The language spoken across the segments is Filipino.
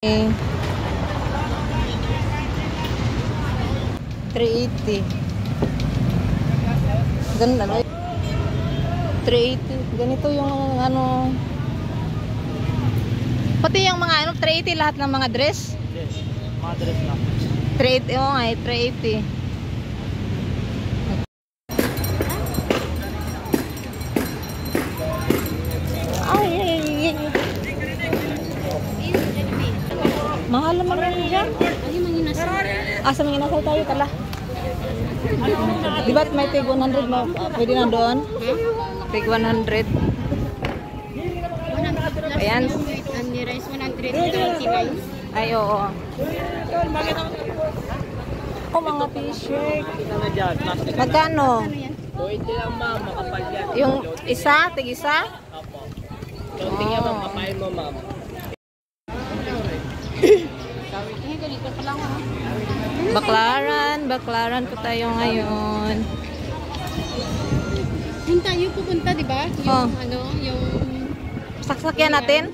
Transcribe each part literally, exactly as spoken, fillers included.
three eighty. Ganun ano? three eighty. Ganito yung ano. Pati yung mga ano, three eighty lahat ng mga dress? Yes, mga dress lang. three eighty, oo nga, three eighty. Ay, ay, ay, ay. Mahal naman yun dyan. Ah, sa mga inasal tayo tala. Di ba't may tig one hundred mo? Pwede na doon? Tig one hundred. Ayan. Ay, oo. Oh, mga t-shirt. Magkano? twenty lang ma'am, makapal yan. Yung isa? Tig isa? Opo. Counting yan ma'am, kapain mo ma'am. Baklaran, baklaran po tayo ngayon. Yung tayo pupunta, di ba? Yung Oh. ano, yung... Saksakyan natin?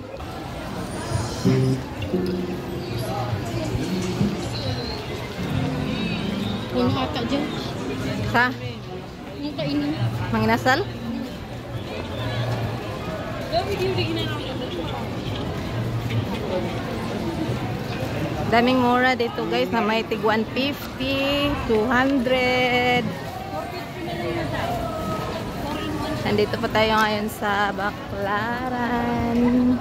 Yung hata dyan. Sa? Yung kainin. Manginasal? Daming mura dito guys na may tig one fifty, two hundred. Nandito pa tayo ngayon sa Baklaran.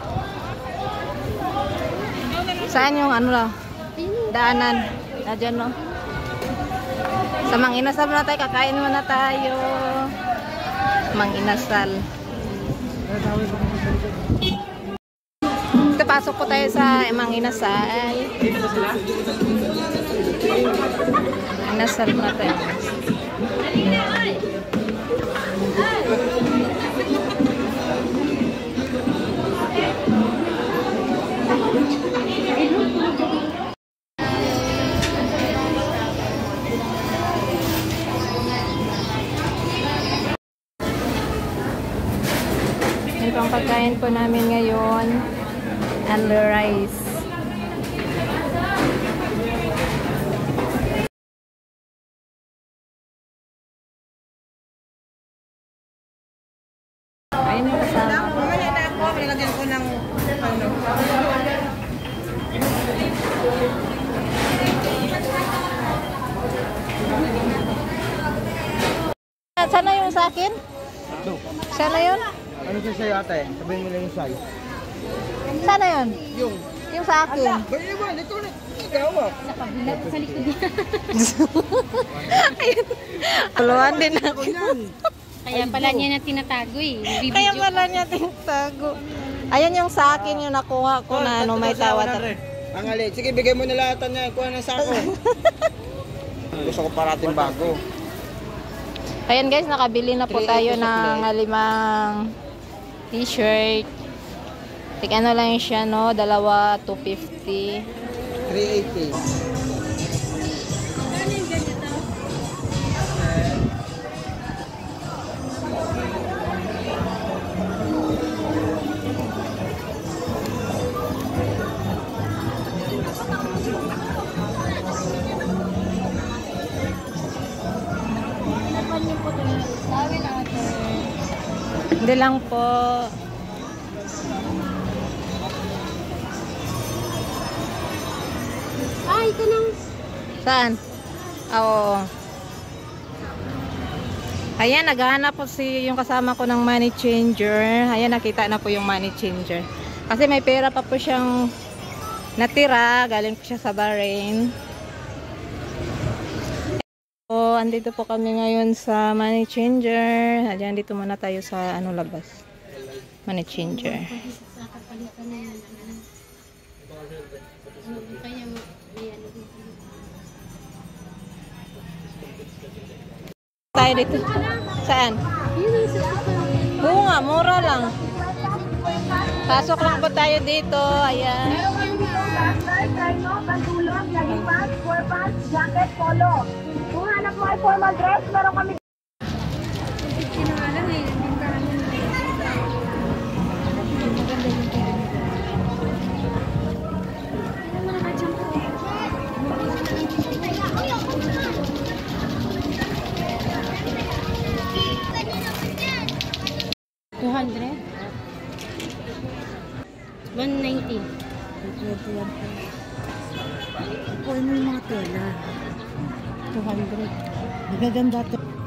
Saan yung ano lang? Daanan. Na dyan no? Sa Manginasal na tayo. Kakain muna tayo. Manginasal. Ito, pasok po tayo sa Manginasal. Manginasal muna tayo. Ito ang pagkain po namin ngayon. And the rice. Ayun yung kasama. Mamaya na ako. Nilagyan ko ng ano. Sana yung sa akin? Sana yun? Ano siya sa'yo ate? Sabihin mo lang yung size. Sana yun? Yung. Yung sa akin. Ba't naman? Ito na. Ikaw ah. Sa kabila, sa likod niya. Ayun. Tuluan din ako. Kaya pala niya na tinatago eh. Bibidyo. Kaya pala niya tintago. Ayan yung sa akin yung nakuha ko na ano may tawad. Ang alit. Sige, bigay mo na lahat niya. Kuha na sa ako. Gusto ko parating bago. Ayan guys, nakabili na po tayo ng limang t-shirt. Tik ano lang siya no, dalawa two fifty. three eighty. Hindi lang po. Ah, ito nang... Saan? Ah, oo. Ayan, naghahanap po si yung kasama ko ng money changer. Ayan, nakita na po yung money changer. Kasi may pera pa po siyang natira. Galing po siya sa Bahrain. So, andito po kami ngayon sa money changer. Ayan, dito muna tayo sa ano labas. Money changer. Sa kapalitan na yan. Kaya mo... Tayo dito. Saan? Oo nga, mura lang. Pasok lang po tayo dito. Ayan. Kung hanap mo ay formal dress, meron kami. two hundred. one ninety. Pwede yan po. Kukunin mo yung mga tela. two hundred. Magaganda to.